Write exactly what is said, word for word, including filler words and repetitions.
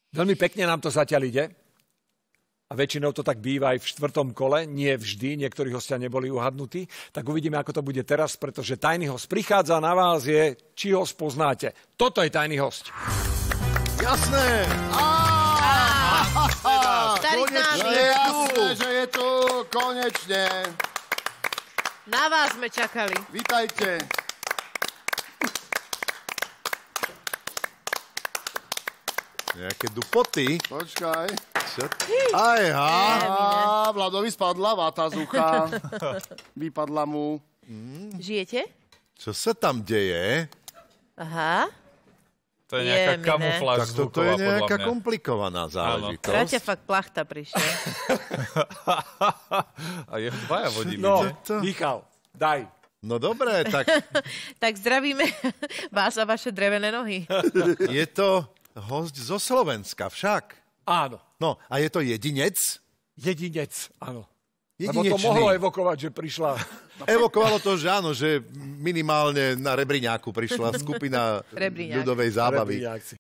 Veľmi pekne nám to zatiaľ ide. A väčšinou to tak býva aj v štvrtom kole. Nie vždy, niektorí hostia neboli uhadnutí. Tak uvidíme, ako to bude teraz, pretože tajný host prichádza. Na vás je, či ho spoznáte. Toto je tajný host. Jasné! Konečne je jasné, že je tu. Konečne. Na vás sme čakali. Vítajte. Nejaké dupoty. Počkaj. Aj, ha. Á, Vladovi spadla vata z ucha. Vypadla mu. Žijete? Čo sa tam deje? Aha. To je nejaká Jemine. kamufláž Tak toto zvuková, je podľa nejaká mňa. komplikovaná záležitosť. Tráťa fakt plachta prišiel. A jeho dvaja vodí, No, vidíte? to? Michal, daj. No dobré, tak Tak zdravíme vás a vaše drevené nohy. je to host zo Slovenska však. Áno, No, a je to jedinec? jedinec, áno. Lebo to Jedinečný. mohlo evokovať, že prišla... Evokovalo to, že áno, že minimálne na Rebriňáku prišla skupina Rebriňák. ľudovej zábavy. Rebriňáci.